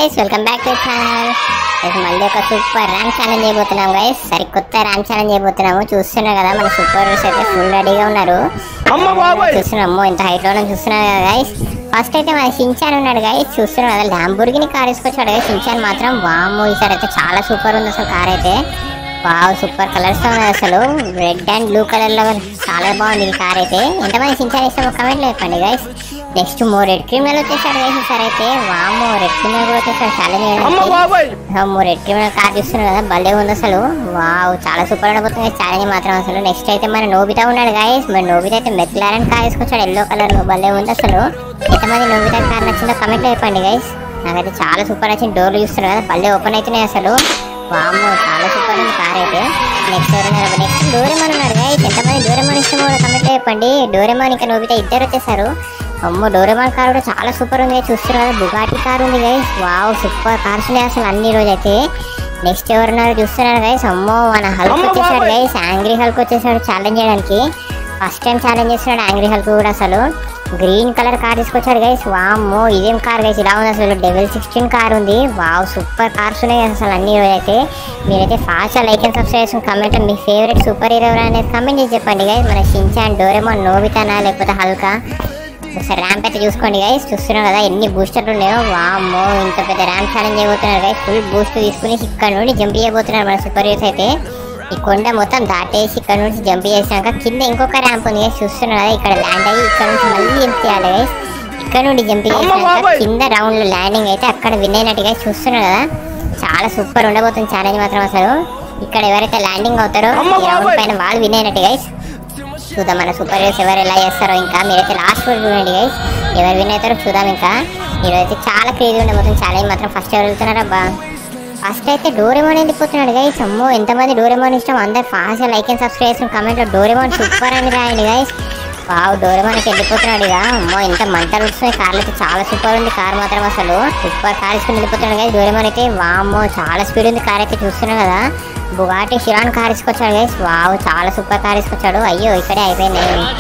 Guys, welcome back to channel. మళ్ళీ ఒక super rank challenge చేయబోతున్నాం గైస్. సరికొత్త ర్యాంక్ ఛాలెంజ్ చేయబోతున్నాము. చూస్తున్నారు కదా మన సూపర్ అయితే ఫుల్ రెడీగా ఉన్నారు. చూస్తున్నాము ఎంత హైట్ లో చూస్తున్నారు కదా గైస్. ఫస్ట్ అయితే మన షిన్చాన్ ఉన్నాడు గైస్. చూస్తున్నారు కదా ల్యాంబోర్గిని కార్ వేసుకొచ్చాడు గైస్. షిన్చాన్ మాత్రం వామ్మో ఈసారి అయితే చాలా సూపర్ ఉంది అసలు కార్ అయితే. వావ్ సూపర్ కలర్స్ తో ఉన్నది అసలు. రెడ్ అండ్ బ్లూ కలర్ లో చాలా బాగుంది ఈ కార్ అయితే. ఎంతమంది షిన్చాన్ ఇష్టమో కమెంట్ లో చెప్పండి గైస్. నెక్స్ట్ రెడ్ క్రిమినల్ వచ్చేసాడు గైస్ ఈసారి అయితే. వామ్మో రెడ్ క్రిమినల్ కూడా వచ్చేసాడు ఛాలెంజ్ చేయడానికి. రెడ్ క్రిమినల్ కార్ చూస్తున్నారు కదా భలే ఉంది అసలు. వావ్ చాలా సూపర్ ఉండబోతుంది ఛాలెంజ్ మాత్రం అసలు. నెక్స్ట్ అయితే మన నోబితా ఉన్నాడు గైస్. మన నోబితా అయితే మెక్లారెన్ కార్ వేసుకొచ్చాడు ఎల్లో కలర్ లో. భలే ఉంది అసలు. ఎంతమంది నోబితా కార్ నచ్చిందో కమెంట్ లో చెప్పండి గైస్. నాకైతే చాలా సూపర్ వచ్చింది. డోర్లు చూస్తున్నారు కదా భలే ఓపెన్ అవుతున్నాయి అసలు. వామ్మో చాలా సూపర్ ఉంది కార్ అయితే. నెక్స్ట్ నెక్స్ట్ డోరేమాన్ ఉన్నాడు గైస్. ఎంతమంది డోరేమాన్ ఇష్టమో కూడా కమెంట్ లో చెప్పండి. డోరేమాన్ ఇంకా నోబితా ఇద్దరు వచ్చేసారు. అమ్మో డోరేమాన్ కార్ కూడా చాలా సూపర్ ఉంది. చూస్తున్నారు కదా బుగాటి కార్ ఉంది గైస్. వావ్ సూపర్ కార్స్ ఉన్నాయి అసలు అన్ని రోజు అయితే. నెక్స్ట్ ఎవరున్నారు చూస్తున్నారు గైస్. అమ్మో మన హల్క్ వచ్చేసాడు గైస్. యాంగ్రీ హల్క్ వచ్చేసాడు ఛాలెంజ్ చేయడానికి. ఫస్ట్ టైం ఛాలెంజ్ చేస్తున్నాడు యాంగ్రీ హల్క్ కూడా అసలు. గ్రీన్ కలర్ కార్ తీసుకొచ్చాడు గైస్. వామ్మో ఇదేం కార్ గైస్ ఇలా ఉంది అసలు. డెవిల్ 16 కార్ ఉంది. వావ్ సూపర్ కార్స్ ఉన్నాయి అసలు అన్ని రోజు అయితే. మీరైతే ఫాస్ట్ లైక్ అండ్ సబ్స్క్రైబ్ చేసిన కమెంట్ మీ ఫేవరెట్ సూపర్ హీరో అనేది కమెంట్ చేసి చెప్పండి గైస్. మన షిన్చాన్ డోరేమాన్ నోబితానా లేకపోతే హల్కా. ఒకసారి ర్యాంప్ అయితే చూసుకోండి గైస్. చూస్తున్నారు కదా ఎన్ని బూస్టర్లు ఉన్నాయో. వామ్మో ఇంత పెద్ద ర్యాంప్ ఛాలెంజ్ చేయబోతున్నారు గైస్. ఫుల్ బూస్ట్ తీసుకుని ఇక్కడ నుండి జంప్ చేయబోతున్నారు మన సూపర్ హీరోస్ అయితే. ఈ కొండ మొత్తం దాటేసి ఇక్కడ నుంచి జంప్ చేసినాక కింద ఇంకొక ర్యాంప్ ఉంది గైస్. చూస్తున్నారు కదా ఇక్కడ ల్యాండ్ అయ్యి ఇక్కడ నుంచి మళ్ళీ జంప్ చేయాలి గైస్. ఇక్కడ నుండి జంప్ చేసినాక కింద రౌండ్ లో ల్యాండింగ్ అయితే అక్కడ విన్ అయినట్టుగా చూస్తున్నారు కదా. చాలా సూపర్ ఉండబోతుంది ఛాలెంజ్ మాత్రం అసలు. ఇక్కడ ఎవరైతే ల్యాండింగ్ అవుతారో ఈ రౌండ్ పైన వాళ్ళు విన్ అయినట్టు గైస్. చూద్దాం మన సూపర్ హీరోస్ ఎవరు ఎలా చేస్తారో. ఇంకా మీరైతే లాస్ట్ వరకు చూడండి గైస్. ఎవరు విన్ అవుతారో చూద్దాం. ఇంకా మీరైతే చాలా క్రేజీ ఉండబోతుంది ఛాలెంజ్ మాత్రం. ఫస్ట్ ఎవరు వెళ్తున్నారా బా. ఫస్ట్ అయితే డోరేమాన్ వెళ్ళిపోతున్నాడు గైస్. అమ్మో ఎంతమంది డోరేమాన్ ఇష్టం అందరు ఫాస్ట్ లైక్ అండ్ సబ్స్క్రైబ్ చేసిన కమెంట్ లో డోరేమాన్ సూపర్ అని రాయండి గైస్. వావ్ డోరేమాన్ అయితే వెళ్ళిపోతున్నాడు ఇక. అమ్మో ఎంత మంటలు వస్తున్నాయి. కార్లు అయితే చాలా సూపర్ ఉంది కార్ మాత్రం అసలు. సూపర్ కార్ తీసుకుని వెళ్ళిపోతున్నాడు గైస్ డోరేమాన్ అయితే. వామ్మో చాలా స్పీడ్ ఉంది కార్ అయితే. చూస్తున్నాం కదా బుగాటి షిరాన్ కార్ తీసుకొచ్చాడు గైస్. వావ్ చాలా సూపర్ కార్ తీసుకొచ్చాడు. అయ్యో ఇక్కడే అయిపోయింది.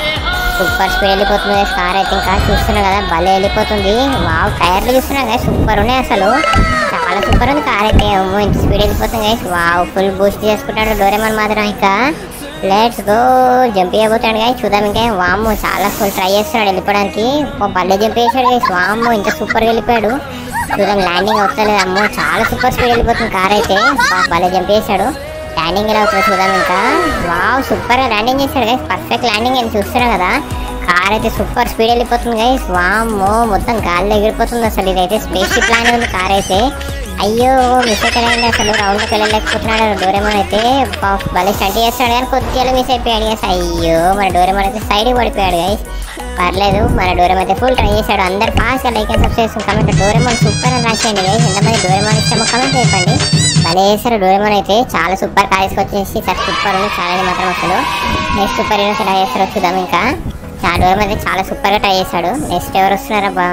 సూపర్ స్పీడ్ వెళ్ళిపోతుంది గైస్ కార్ అయితే. ఇంకా చూస్తున్నా కదా భలే వెళ్ళిపోతుంది. వావ్ టైర్లు చూస్తున్నా గైస్ సూపర్ ఉన్నాయి అసలు. చాలా సూపర్ ఉంది కార్ అయితే. అమ్మో ఇంత స్పీడ్ వెళ్ళిపోతుంది గైస్. వావ్ ఫుల్ బూస్ట్ చేసుకుంటాడు డోరేమాన్ మాత్రం. ఇంకా లెట్స్ గో జంప్ చేయబోతాడు గైస్. చూద్దాం ఇంకా. వామ్మో చాలా ఫుల్ ట్రై చేస్తున్నాడు వెళ్ళిపోవడానికి. భలే జంప్ చేశాడు గైస్. వామ్మో ఇంత సూపర్గా వెళ్ళిపోయాడు. చూద్దాం ల్యాండింగ్ అవుతలేదు. అమ్మో చాలా సూపర్ స్పీడ్ వెళ్ళిపోతుంది కార్ అయితే. భలే జంప్ చేశాడు. ల్యాండింగ్ ఎలా అవుతుందో చూద్దాం ఇంకా. వావ్ సూపర్ గా ల్యాండింగ్ చేశాడు గైస్. పర్ఫెక్ట్ ల్యాండింగ్ అని చూస్తున్నా కదా. కార్ అయితే సూపర్ స్పీడ్ వెళ్ళిపోతుంది గైస్. వామ్మో మొత్తం గాల్లో ఎగిరిపోతుంది అసలు. ఇదైతే స్పేస్ షిప్ లానే ఉంది కార్ అయితే. అయ్యో మిస్ అయిపోయాడు అసలు. రౌండ్కి వెళ్ళలేకపోతున్నాడు డోరేమాన్ అయితే. భలే స్టంట్ చేస్తాడు కానీ కొద్దిగా మిస్ అయిపోయాడు గైస్. అయ్యో మన డోరేమాన్ అయితే సైడ్కి పడిపోయాడు గైస్. పర్లేదు మన డోరేమాన్ అయితే ఫుల్ ట్రై చేశాడు. అందరు ఫాస్ట్గా లైక్ అండ్ సబ్స్క్రైబ్ చేసిన కమెంట్ డోరేమాన్ సూపర్ అని రాసేయండి గైస్. ఎంతమంది డోరేమాన్ ఇష్టమో కమెంట్ చెప్పండి. భలే చేశారు డోరేమాన్ అయితే. చాలా సూపర్ కార్ తీసుకొచ్చేసి చాలా సూపర్ ఉంది ఛాలెంజ్ మాత్రం అసలు. నెక్స్ట్ సూపర్ హీరోస్ ఎలా చేస్తారో చూద్దాం ఇంకా. డోరేమాన్ అయితే చాలా సూపర్గా ట్రై చేశాడు. నెక్స్ట్ ఎవరు వస్తున్నారా బా.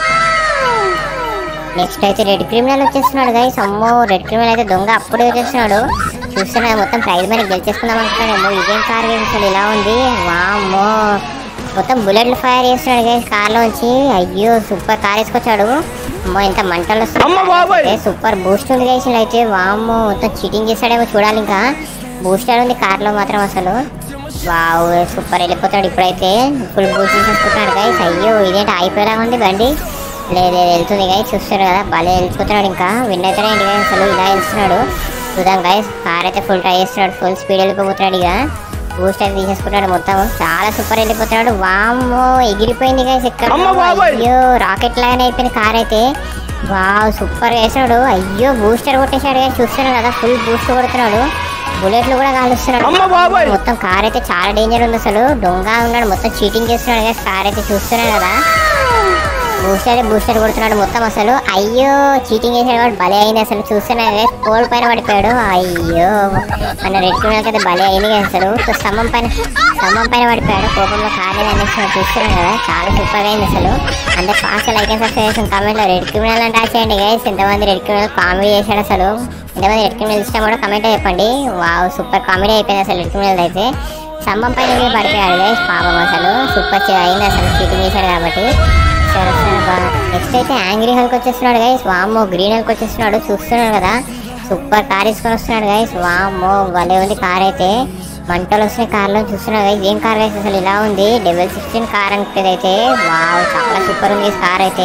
నెక్స్ట్ అయితే రెడ్ క్రిమినల్ వచ్చేస్తున్నాడు గైస్. అమ్మో రెడ్ క్రిమినల్ అయితే దొంగ అప్పుడే వచ్చేస్తున్నాడు. చూస్తున్నా మొత్తం ప్రైజ్ మనీ గెలిచేసుకుందాం అనుకున్నాడేమో. ఇదేం కార్ అసలు ఇలా ఉంది. వామ్మో మొత్తం బుల్లెట్లు ఫైర్ చేస్తున్నాడు గైస్ కార్లోంచి. అయ్యో సూపర్ కార్ వేసుకొచ్చాడు. అమ్మో ఎంత మంటలు వస్తుంది. సూపర్ బూస్ట్ ఉంది గైస్ అయితే. వామ్మో మొత్తం చీటింగ్ చేస్తాడేమో చూడాలి ఇంకా. బూస్టర్ ఉంది కార్లో మాత్రం అసలు. వావ్ సూపర్ వెళ్ళిపోతాడు ఇప్పుడైతే. ఫుల్ బూస్ట్ చేసుకుంటున్నాడు గైస్. అయ్యో ఇదేంటి అయిపోయేలా ఉంది బండి. లేదు వెళ్తుంది గైస్. చూస్తారు కదా భలే వెళ్ళిపోతున్నాడు. ఇంకా విన్ అవుతాడే ఏంటి గైస్ అసలు. ఇలా వెళ్తున్నాడు చూద్దాం గైస్. కార్ అయితే ఫుల్ ట్రై చేస్తున్నాడు. ఫుల్ స్పీడ్ వెళ్ళిపోతున్నాడు ఇక. బూస్ట్ అయితే తీసేసుకుంటాడు మొత్తం. చాలా సూపర్ వెళ్ళిపోతున్నాడు. వామ్మో ఎగిరిపోయింది గైస్ ఎక్కడ. అయ్యో రాకెట్ లాగానే అయిపోయింది కార్ అయితే. వావ్ సూపర్ వేసాడు. అయ్యో బూస్టర్ కొట్టేశాడు గైస్. చూస్తున్నాడు కదా ఫుల్ బూస్ట్ కొడుతున్నాడు. బుల్లెట్లు కూడా కాలుస్తున్నాడు. మొత్తం కార్ అయితే చాలా డేంజర్ ఉంది అసలు. దొంగ ఉన్నాడు మొత్తం చీటింగ్ చేస్తున్నాడు గైస్ కార్ అయితే. చూస్తున్నాడు కదా బూస్టర్ కొడుతున్నాడు మొత్తం అసలు. అయ్యో చీటింగ్ చేసాడు వాడు. భలే అయింది అసలు. చూస్తున్నాడు పోల్ పైన పడిపోయాడు. అయ్యో మన రెడ్ క్రిమినల్ అయితే భలే అయింది అసలు. స్తంభం పైన పడిపోయాడు. కోపంలో కార్ అనేస్తున్నాడు. చూస్తున్నాడు కదా చాలా సూపర్ అయింది అసలు. అందరు ఫాస్ట్ లైక్ అండ్ సబ్స్క్రైబ్ చేసిన కమెంట్ లో రెడ్ క్రిమినల్ అంటే రాసేయండి గైస్. ఎంతమంది రెడ్ క్రిమినల్ కామెడీ చేశాడు అసలు. ఎంతమంది రెడ్ క్రిమినల్ ఇష్టం కూడా కమెంట్ చెప్పండి. వావ్ సూపర్ కామెడీ అయిపోయింది అసలు రెడ్ క్రిమినల్ అయితే. స్తంభం పైన పడిపోయాడు గైస్ పాపం అసలు. సూపర్ అయింది అసలు చీటింగ్ చేశాడు కాబట్టి. నెక్స్ట్ అయితే యాంగ్రీ హల్క్ వచ్చేస్తున్నాడు గైస్. వామ్మో గ్రీన్ హల్క్ వచ్చేస్తున్నాడు, చూస్తున్నాడు కదా సూపర్ కార్ తీసుకొని వస్తున్నాడు గైస్. వామ్మో భలే ఉంది కార్ అయితే, మంటలు వస్తున్నాయి కార్లో చూస్తున్నాడు గైస్. ఏం కార్ గైస్ అసలు ఇలా ఉంది, డబల్ 16 కార్ అంటే అయితే వావ్ చాలా సూపర్ ఉంది కార్ అయితే.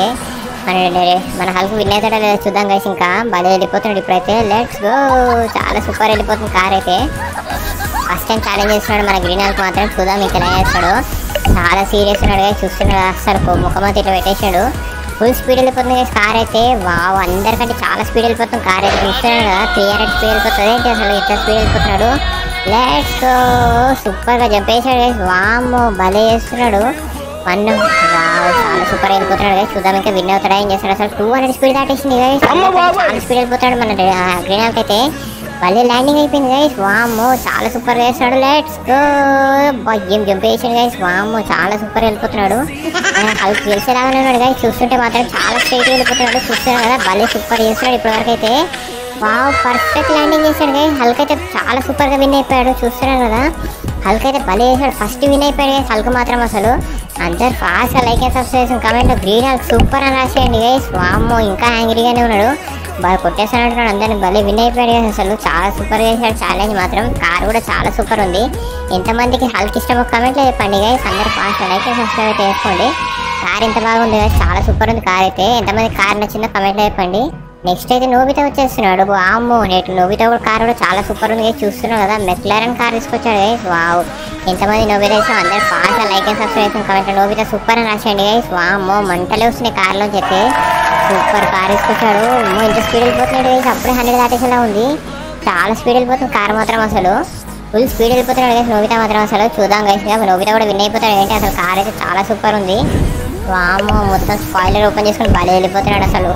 మన హల్క్ విన్ అవుతాడో లేదా చూద్దాం గైస్. ఇంకా భలే వెళ్ళిపోతున్నాడు ఇప్పుడైతే, లెట్స్ గో. చాలా సూపర్ వెళ్ళిపోతుంది కార్ అయితే. ఫస్ట్ టైం ఛాలెంజ్ చేస్తున్నాడు మన గ్రీన్ హల్క్ మాత్రం, చూద్దాం ఇంకా ఎలా చేస్తాడు. చాలా సీరియస్ ఉన్నాడు గైస్, చూస్తున్నాడు అసలు ముఖమంతా ఇట్లా పెట్టేసాడు. ఫుల్ స్పీడ్ వెళ్ళిపోతుంది కార్ అయితే. వావ్ అందరికంటే చాలా స్పీడ్ వెళ్ళిపోతుంది కార్ అయితే, చూస్తున్నాడు కదా 300 స్పీడ్ వెళ్ళిపోతుంది ఏంటి అసలు ఇట్లా స్పీడ్ వెళ్ళిపోతున్నాడు. లెట్స్ గో సూపర్గా జంప్ వేసాడు గైస్. వామ్మో భలే చేస్తున్నాడు వావ్ చాలా సూపర్ వెళ్ళిపోతున్నాడు గైస్. చూద్దాం ఇంకా విన్ అవుతాడా ఏం చేస్తాడు. అసలు 200 స్పీడ్ దాటేసింది గైస్, చాలా స్పీడ్ వెళ్ళిపోతాడు మన గ్రీన్ హల్క్ అయితే. భలే ల్యాండింగ్ అయిపోయింది గైస్. వామ్మో చాలా సూపర్ వేస్తున్నాడు. లెట్స్ గో ఏం జంప్ వేసాడు గైస్. వామ్మో చాలా సూపర్ వెళ్ళిపోతున్నాడు. హల్క్ గెలిచేలాగానే ఉన్నాడు గైస్, చూస్తుంటే మాత్రం చాలా స్ట్రైట్ వెళ్ళిపోతున్నాడు. చూస్తున్నాడు కదా భలే సూపర్ చేస్తున్నాడు ఇప్పటివరకు అయితే. వావ్ పర్ఫెక్ట్ ల్యాండింగ్ చేశాడు గైస్. హల్క్ అయితే చాలా సూపర్గా విన్ అయిపోయాడు, చూస్తున్నాడు కదా హల్క్ అయితే భలే చేశాడు. ఫస్ట్ విన్ అయిపోయాడు గైస్ హల్క్ మాత్రం. అసలు అందరు ఫాస్ట్గా లైక్ అండ్ సబ్స్క్రైబ్ చేసిన కామెంట్లో గ్రీన్ హల్క్ సూపర్ అని రాసేయండి గైస్. వామ్మో ఇంకా యాంగ్రీగానే ఉన్నాడు, బాగా కొట్టేస్తానంటున్నాడు అందరిని. భలే విన్ అయిపోయాడు గైస్, అసలు చాలా సూపర్ చేశాడు ఛాలెంజ్ మాత్రం. కార్ కూడా చాలా సూపర్ ఉంది. ఎంతమందికి హల్క్ ఇష్టమో కామెంట్లో చెప్పండి గైస్. అందరు ఫాస్ట్గా లైక్ అండ్ సబ్స్క్రైబ్ అయితే చేసుకోండి. కార్ ఎంత బాగుంది గైస్, చాలా సూపర్ ఉంది కార్ అయితే. ఎంతమంది కార్ నచ్చిందో కామెంట్లో చెప్పండి. నెక్స్ట్ అయితే నోబితా వచ్చేస్తున్నాడు. వామ్మో నేటి నోబితా కూడా కార్ కూడా చాలా సూపర్ ఉంది గైస్, చూస్తున్నాడు కదా మెక్లారెన్ కార్ తీసుకొచ్చాడు గైస్. వావ్ ఎంతమంది నోబితా ఇష్టం అందరు ఫాస్ట్గా లైక్ అండ్ సబ్స్క్రైబ్ చేసిన కామెంట్లో నోబితా సూపర్ అని రాసేయండి గైస్. వామ్మో మంటలే వస్తున్నాయి కార్లోంచి అయితే, సూపర్ కార్ తీసుకొచ్చాడు. ఇంత స్పీడ్ వెళ్ళిపోతున్నాడు గైస్, అప్పుడే 100 దాటేసేలా ఉంది. చాలా స్పీడ్ వెళ్ళిపోతుంది కార్ మాత్రం, అసలు ఫుల్ స్పీడ్ వెళ్ళిపోతున్నాడు గైస్ నోబితా మాత్రం. అసలు చూద్దాం గైస్ నోబితా కూడా విన్ అయిపోతాడు ఏంటి. అసలు కార్ అయితే చాలా సూపర్ ఉంది. వామ్మో మొత్తం స్పాయిలర్ ఓపెన్ చేసుకుని భలే వెళ్ళిపోతున్నాడు అసలు.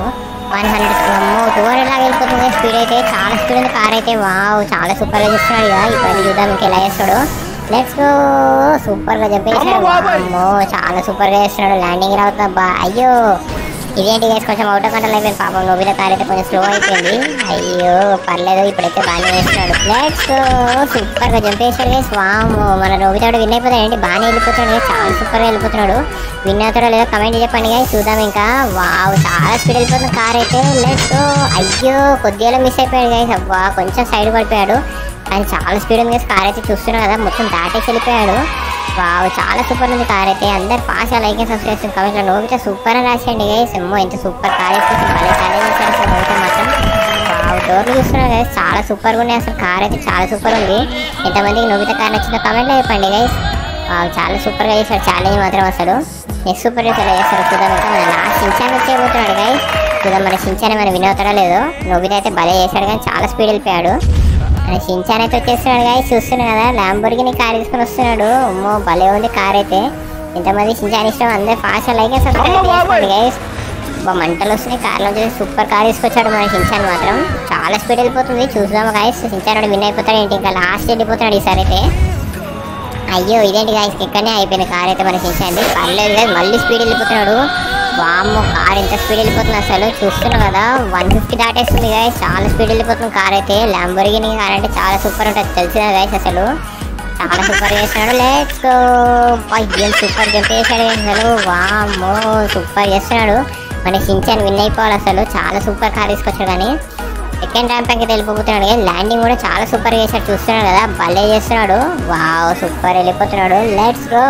200 లాగా వెళ్ళిపోతుంది స్పీడ్ అయితే, చాలా స్పీడ్ ఉంది కార్ అయితే. వావ్ చాలా సూపర్గా చేస్తున్నాడు ఇక. ఇప్పుడు చూద్దాం ఇంకా ఎలా చేస్తాడు. లెట్స్ గో సూపర్గా చెప్పేసాడు. వామ్మో చాలా సూపర్గా చేస్తున్నాడు, ల్యాండింగ్ రావుతుందబ్బా. అయ్యో ఇదేంటి గైస్ కొంచెం అవుట్ ఆఫ్ కంట్రోల్ అయిపోయింది పాపం. నోబితా కార్ అయితే కొంచెం స్లో అయిపోయింది. అయ్యో పర్లేదు ఇప్పుడైతే బాగానే వేస్తున్నాడు. లెట్స్ గో సూపర్గా జంప్ వేసాడు గైస్. వామ్మో మన నోబితా కూడా విన్ అయిపోతాడు ఏంటి, బాగానే వెళ్ళిపోతున్నాడు గైస్, చాలా సూపర్గా వెళ్ళిపోతున్నాడు. విన్ అవుతాడో లేదో కమెంట్ చెప్పండి గైస్, చూద్దాం ఇంకా. వావ్ చాలా స్పీడ్ వెళ్ళిపోతుంది కార్ అయితే. లెట్స్ గో అయ్యో కొద్దిగా మిస్ అయిపోయాడు గైస్, అబ్బా కొంచెం సైడ్ పడిపోయాడు. కానీ చాలా స్పీడ్ ఉంది గైస్ కార్ అయితే, చూస్తున్నాడు కదా మొత్తం దాటేసి వెళ్ళిపోయాడు. వావ్ చాలా సూపర్ ఉంది కార్ అయితే. అందరు ఫాస్ట్గా లైక్ అండ్ సబ్స్క్రైబ్ చేసిన కామెంట్లో నోబితా సూపర్ అని రాసేయండి గైస్. ఏమో ఎంత సూపర్ కార్ వేసుకొచ్చి భలే ఛాలెంజ్ చేశాడు అసలు నోబితా మాత్రం. వావ్ డోర్లు చూస్తున్నాడు గైస్, చాలా సూపర్గా ఉన్నాయి అసలు. కార్ అయితే చాలా సూపర్ ఉంది. ఎంతమందికి నోబితా కార్ నచ్చిందో కామెంట్లో చెప్పండి గైస్. వావ్ చాలా సూపర్గా చేశాడు ఛాలెంజ్ మాత్రం అసలు. నెక్స్ట్ సూపర్ ఎలా చేస్తాడు చూద్దాం ఇంకా. మన లాస్ట్ షించాన్ వచ్చేయబోతున్నాడు గైస్, చూద్దాం మన షించాన్ మన విన్ అవుతాడో లేదో. నోబితా అయితే భలే చేశాడు కానీ చాలా స్పీడ్ వెళ్ళిపోయాడు. షించాన్ అయితే వచ్చేస్తున్నాడు గైస్, చూస్తున్నాడు కదా ల్యాంబోర్గిని కార్ తీసుకొని వస్తున్నాడు. అమ్మో భలే ఉంది కార్ అయితే. ఎంతమంది షించాన్ ఇష్టం అందరు ఫాస్ట్ లైక్ సబ్స్క్రైబ్ గైస్. మంటలు వస్తున్నాయి కార్లో వచ్చేసి సూపర్ కార్ తీసుకొచ్చాడు మన షించాన్ మాత్రం. చాలా స్పీడ్ వెళ్ళిపోతుంది, చూద్దాం గైస్ షించాన్ విన్ అయిపోతాడు ఏంటి. ఇంకా లాస్ట్ వెళ్ళిపోతున్నాడు ఈసారి అయితే. అయ్యో ఇదేంటి గైస్ ఇక్కడనే అయిపోయింది కార్ అయితే మన షించాన్. పర్లేదు గైస్ మళ్ళీ స్పీడ్ వెళ్ళిపోతున్నాడు. వామ్మో కార్ ఎంత స్పీడ్ వెళ్ళిపోతుంది అసలు, చూస్తున్నావు కదా 150 దాటేస్తుంది గైస్, చాలా స్పీడ్ వెళ్ళిపోతుంది కార్ అయితే. ల్యాంబోర్గిని కార్ అంటే చాలా సూపర్ ఉంటుంది తెలిసిన గైస్, అసలు చాలా సూపర్ చేస్తున్నాడు. లెట్స్ గో ఏం సూపర్ జంప్ చేశాడు అసలు. వామ్మో సూపర్ చేస్తున్నాడు మన షించాన్ విన్ అయిపోవాలి అసలు. చాలా సూపర్ కార్ తీసుకొచ్చాడు కానీ సెకండ్ ర్యాంప్ అయితే వెళ్ళిపోతున్నాడు కానీ ల్యాండింగ్ కూడా చాలా సూపర్ చేశాడు, చూస్తున్నాడు కదా భలే చేస్తున్నాడు. వావ్ సూపర్ వెళ్ళిపోతున్నాడు. లెట్స్ గో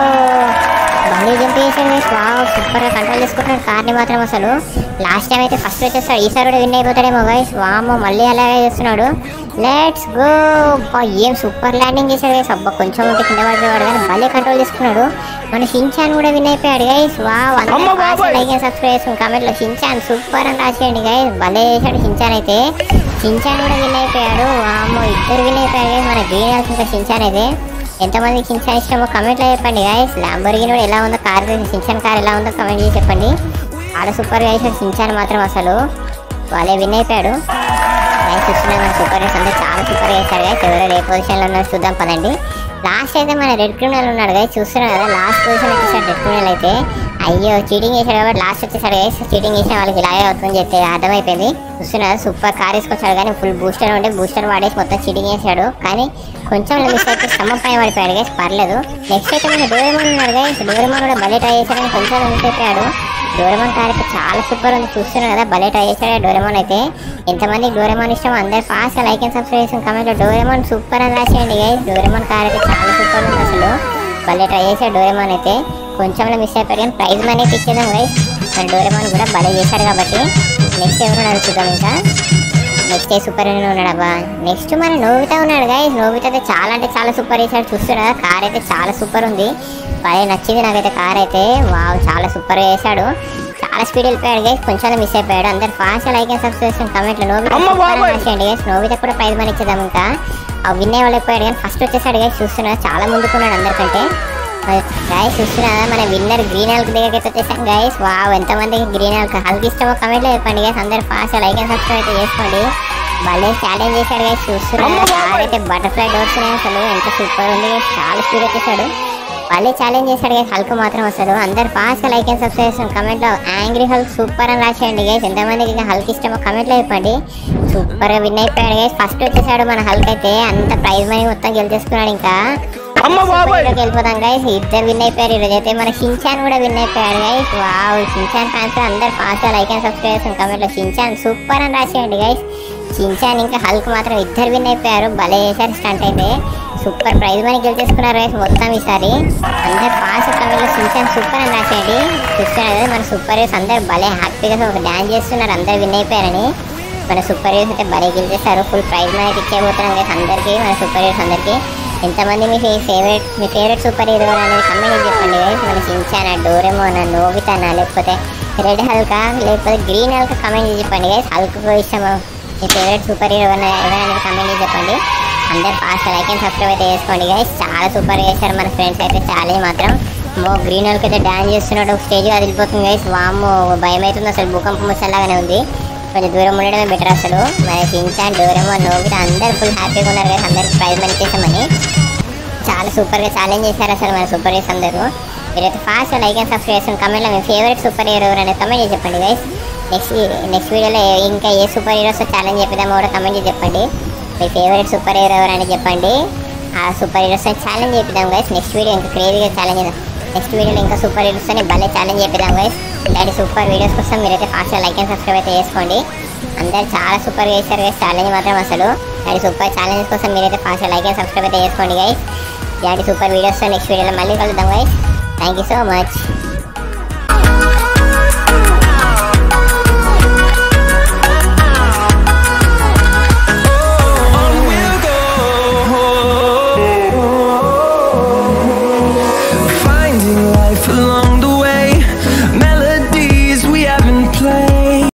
భలే జంప్ చేశాడు గైస్. వావ్ సూపర్గా కంట్రోల్ చేసుకుంటున్నాడు కార్ని మాత్రం అసలు. లాస్ట్ టైం అయితే ఫస్ట్ వచ్చేస్తాడు, ఈసారి కూడా విన్ అయిపోతాడేమో గైస్. వామ్మో మళ్ళీ అలాగే చేస్తున్నాడు. లెట్స్ గో ఏం సూపర్ ల్యాండింగ్ చేశాడు గైస్. అబ్బా కొంచెం ఉంటే కింద పడిపోయాడు కానీ భలే కంట్రోల్ చేసుకున్నాడు. మన షించాన్ కూడా విన్ అయిపోయాడు guys. Wow like and subscribe చేసుకుని కామెంట్లో షించాన్ సూపర్ అని రాసేయండి గైస్. భలే చేశాడు షించాన్ అయితే. షించాన్ కూడా విన్ అయిపోయాడు. వామ్మో ఇద్దరు విన్ అయిపోయాడు గైస్ మన గ్రీన్ హౌస్ ఇంకా షించాన్ అయితే. ఎంతమందికి షించాన్ ఇష్టమో కమెంట్లో చెప్పండి గైస్. ల్యాంబోర్గిని కూడా ఎలా ఉందో కార్, షించాన్ కార్ ఎలా ఉందో కమెంట్ చేసి చెప్పండి. చాలా సూపర్గా చేశాడు షించాన్ మాత్రం అసలు. వాళ్ళే విన్ అయిపోయాడు గైస్. చూస్తున్నాం మన సూపర్ రేస్ అంతా చాలా సూపర్గా చేశాడు గైస్. ఎవరో ఏ పొజిషన్లో ఉన్నారో చూద్దాం పదండి. లాస్ట్ అయితే మన రెడ్ క్రిమినల్ ఉన్నాడు గైస్, చూస్తున్నాడు కదా లాస్ట్ పొజిషన్ వచ్చేసాడు రెడ్ క్రిమినల్ అయితే. అయ్యో చీటింగ్ చేశాడు కాబట్టి లాస్ట్ వచ్చేసాడు గైస్. చీటింగ్ చేసిన వాళ్ళకి ఇలాగే అవుతుందని చెప్పి అర్థమైపోయింది. చూస్తున్నారు సూపర్ కార్ వేసుకొచ్చాడు కానీ ఫుల్ బూస్టర్ ఉంటే బూస్టర్ వాడేసి మొత్తం చీటింగ్ చేశాడు కానీ కొంచెం మిస్ అయితే స్టమం పైన పడిపోయాడు గైస్, పర్లేదు. నెక్స్ట్ అయితే మన డోరేమోన్ ఉన్నాడు గైస్. డోరేమోన్ కూడా భలే ట్రై చేశాడు కానీ కొంచెం మిస్ అయిపోయాడు. డోరేమాన్ కార్ అయితే చాలా సూపర్ ఉంది, చూస్తున్నారు కదా భలే ట్రై చేశాడు డోరేమాన్ అయితే. ఎంతమంది డోరేమాన్ ఇష్టం అందరు ఫాస్ట్ లైక్ అండ్ సబ్స్క్రైబ్ చేసిన కమెంట్లో డోరేమాన్ సూపర్ అని రాసేయండి గైస్. డోరేమాన్ కార్ అయితే చాలా సూపర్ ఉంది, అసలు భలే ట్రై చేశాడు డోరేమాన్ అయితే. కొంచెంలో మిస్ అయిపోయారు కానీ ప్రైజ్ మనీ అయితే ఇచ్చేద్దాం గైస్. మన డోరేమాన్ కూడా భలే చేశాడు కాబట్టి నెక్స్ట్ ఎవరు నడుచుద్దాం. ఇంకా నెక్స్ట్ సూపర్ హీరో ఉన్నాడు అబ్బా. నెక్స్ట్ మన నోబితా ఉన్నాడు గైస్. నోబితా అయితే చాలా అంటే చాలా సూపర్ చేశాడు, చూస్తున్నారా కార్ అయితే చాలా సూపర్ ఉంది, భలే నచ్చింది నాకైతే కార్ అయితే. వావ్ చాలా సూపర్ చేశాడు, చాలా స్పీడ్ వెళ్ళిపోయాడు గైస్, కొంచెం మిస్ అయిపోయాడు. అందరు ఫాస్ట్ లైక్ అండ్ సబ్స్క్రిప్షన్ కమెంట్లో నోబితా రాసేయండి గైస్. నోబితా కూడా ప్రైజ్ మనీ ఇచ్చేద్దాం. ఇంకా విన్ అయ్యే వాళ్ళు అయిపోయాడు కానీ ఫస్ట్ వచ్చేసాడు గైస్, చూస్తున్నా చాలా ముందుకున్నాడు అందరికంటే గైస్. చూస్తున్నా మన విన్నర్ గ్రీన్ హల్క్ దగ్గరికి అయితే వచ్చేసాం గైస్. వావ్ ఎంతమందికి గ్రీన్ హల్క్ ఇష్టమో కమెంట్లో చెప్పండి గైస్. అందరు ఫాస్ట్ లైక్ అండ్ సబ్స్క్రైబ్ అయితే చేసుకోండి. భలే ఛాలెంజ్ చేశాడు గైస్, చూస్తున్నా కార్ అయితే బటర్ఫ్లై డోర్స్ ఉన్నాయి, అసలు ఎంత సూపర్ ఉంది, చాలా స్పీడ్ వచ్చేసాడు. భలే ఛాలెంజ్ చేశాడు గైస్ హల్క్ మాత్రం అసలు. అందరు ఫాస్ట్ లైక్ అండ్ సబ్స్క్రైబ్ కమెంట్లో యాంగ్రీ హల్క్ సూపర్ అని రాసేయండి గైస్. ఎంతమందికి హల్క్ ఇష్టమో కమెంట్లో చెప్పండి. సూపర్ గా విన్ అయిపోయాడు గైస్, ఫస్ట్ వచ్చేసాడు మన హల్క్ అయితే. అంత ప్రైజ్ మనీ మొత్తం గెలిచేసుకున్నాడు. ఇంకా వెళ్ళిపోతాం గైస్. ఇద్దరు విన్ అయిపోయారు ఈరోజు అయితే. మన షిన్చాన్ కూడా విన్ అయిపోయాడు గైస్. వావ్ షిన్చాన్ ఫ్యాన్స్ అందరు ఫాస్ట్ లైక్ అండ్ సబ్స్క్రైబ్ కమెంట్లో షిన్చాన్ సూపర్ అని రాసేయండి గైస్. షిన్చాన్ ఇంకా హల్క్ మాత్రం ఇద్దరు విన్ అయిపోయారు, భలే చేశారు స్టంట్ అయితే. సూపర్ ప్రైజ్ మనీ గెలిచేసుకున్నారు గైస్ మొత్తం ఈసారి. అందరు ఫాస్ట్ కమెంట్లో షిన్చాన్ సూపర్ అని రాసేయండి. చూస్తున్నారు కదా మన సూపర్ హీరోస్ అందరు భలే హ్యాపీగా ఒక డాన్స్ చేస్తున్నారు, అందరు విన్ అయిపోయారని. మన సూపర్ హీరోస్ అయితే భలే గెలిచేస్తారు. ఫుల్ ప్రైజ్ మనీ ఇచ్చేయబోతున్నాం గైస్ అందరికీ, మన సూపర్ హీరోస్ అందరికీ. ఎంతమంది మీ ఫేవరెట్ సూపర్ హీరో అనేది కమెంట్ చెప్పండి గైస్. మన షిన్చానా, డోరేమోనా, నోబితానా, లేకపోతే రెడ్ హల్కా, లేకపోతే గ్రీన్ హల్కా కమెంట్ చెప్పండి గైస్. హల్క్ ఇష్టమో మీ ఫేవరెట్ సూపర్ హీరో ఎవరైనా కమెంట్ చెప్పండి. అందరు ఫాస్ట్ లైక్ అండ్ సబ్స్క్రైబ్ అయితే చేసుకోండి గైస్. చాలా సూపర్ చేశారు మన ఫ్రెండ్స్ అయితే. ఛాలెంజ్ మాత్రం గ్రీన్ హల్క్ అయితే డాన్స్ చేస్తున్నాడు, స్టేజ్ వదిలిపోతుంది గైస్. వామ్మో భయం అవుతుంది అసలు, భూకంపం వచ్చేలాగానే ఉంది. కొంచెం దూరం ఉండడమే బెటర్ అసలు. మన షిన్చాన్, డోరేమోన్, నోబితా అందరు ఫుల్ హ్యాపీగా ఉన్నారు కదా, అందరికి ప్రైజ్ మనీ చేసామని. చాలా సూపర్గా ఛాలెంజ్ చేశారు అసలు మన సూపర్ హీరోస్ అందరూ. మీరైతే ఫాస్ట్ లైక్ అండ్ సబ్స్క్రైబ్ చేసిన కమెంట్లో మీ ఫేవరెట్ సూపర్ హీరో అనేది కమెంట్ చేసి చెప్పండి గైస్. నెక్స్ట్ వీడియోలో ఇంకా ఏ సూపర్ హీరోస్ ఛాలెంజ్ చెప్పిద్దామో కూడా కమెంట్ చేసి చెప్పండి. మీ ఫేవరెట్ సూపర్ హీరో ఎవరని చెప్పండి, ఆ సూపర్ హీరోస్ ఛాలెంజ్ చేపిద్దాం గైస్. నెక్స్ట్ వీడియో ఇంకా క్రేజీగా ఛాలెంజ్ చేద్దాం. నెక్స్ట్ వీడియోలో ఇంకా సూపర్ హీరోస్ అని భలే ఛాలెంజ్ చేపిద్దాం గైస్. ఇలాంటి సూపర్ వీడియోస్ కోసం మీరైతే ఫాస్ట్గా లైక్ అండ్ సబ్స్క్రైబ్ అయితే చేసుకోండి. అందరు చాలా సూపర్గా చేశారు గైస్ ఛాలెంజ్ మాత్రం అసలు. ఇలాంటి సూపర్ ఛాలెంజ్ కోసం మీరైతే ఫాస్ట్గా లైక్ అండ్ సబ్స్క్రైబ్ అయితే చేసుకోండి గైస్. ఇలాంటి సూపర్ వీడియోస్తో నెక్స్ట్ వీడియోలో మళ్ళీ కలుద్దాం guys. Thank you so much. Life alone